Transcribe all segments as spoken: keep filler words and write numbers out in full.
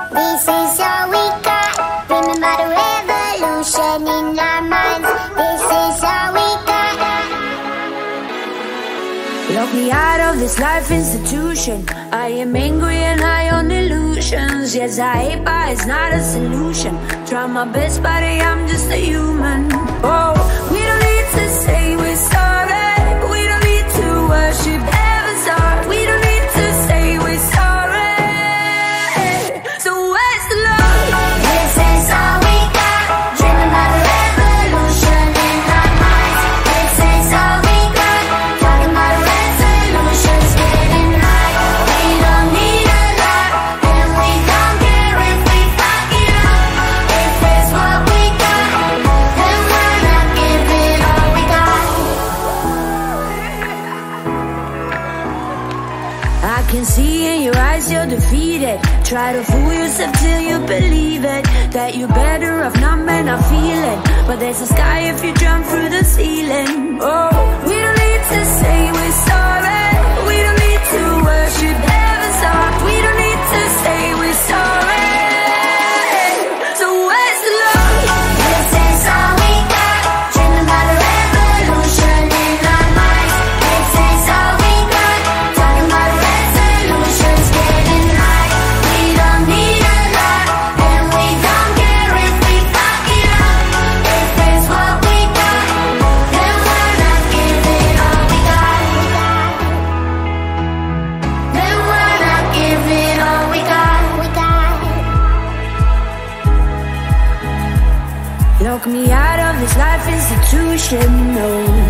This is all we got. Remember the revolution in our minds. This is all we got. Lock me out of this life institution. I am angry and high on illusions. Yes, I hate, but it's not a solution. Try my best, but I'm just a human. Oh, we don't need to say we're sorry. We don't need to worship heaven's heart. We don't need to say we're sorry. So where's the love? This is all we got. Dreaming about a revolution in our minds. This is all we got. Talking about resolutions, getting high. We don't need a lot, and we don't care if we fuck it up. If it's what we got, then we're not giving all we got. I can see in your eyes you're defeated. Try to fool yourself till you believe it, that you're better off not men are feeling. But there's a sky if you jump through the ceiling. Oh, we don't need to say we're sorry. We don't need to worship heaven's heart. We don't need to say we're sorry. So where's the love? This is all we got. Dreaming about a revolution in our minds. This is all we got. Talking about resolutions, getting high. We don't need a lot, and we don't care if we fuck it up. If it's what we got, then we're not giving all we got. Then we're not giving all we got. We got. Lock me out of this life institution, no.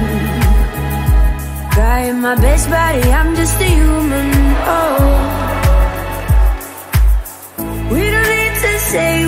Trying my best, buddy, I'm just a human, oh. We don't need to say